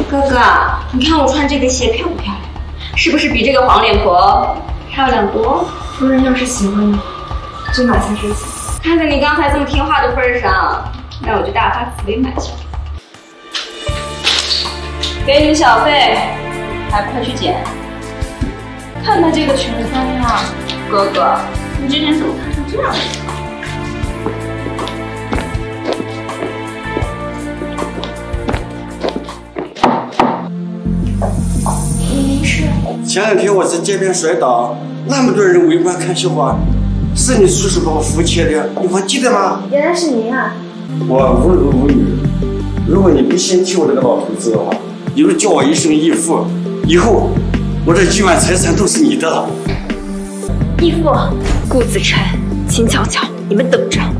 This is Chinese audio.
哥哥，你看我穿这个鞋漂不漂亮？是不是比这个黄脸婆漂亮多？ 夫人要是喜欢你，就买下这些。 看在你刚才这么听话的份上，那我就大发慈悲买下。给你小费，还不快去捡？看他这个穷酸样，哥哥，你之前怎么看成这样的？ 您是？ 前两天我在街边摔倒，那么多人围观看笑话，是你叔叔把我扶起来的，你还记得吗？ 原来是您啊！ 我无儿无女，如果你不嫌弃我这个老头子的话，你就叫我一声义父，以后我这1万财产都是你的了。 义父，顾子琛、秦巧巧，你们等着！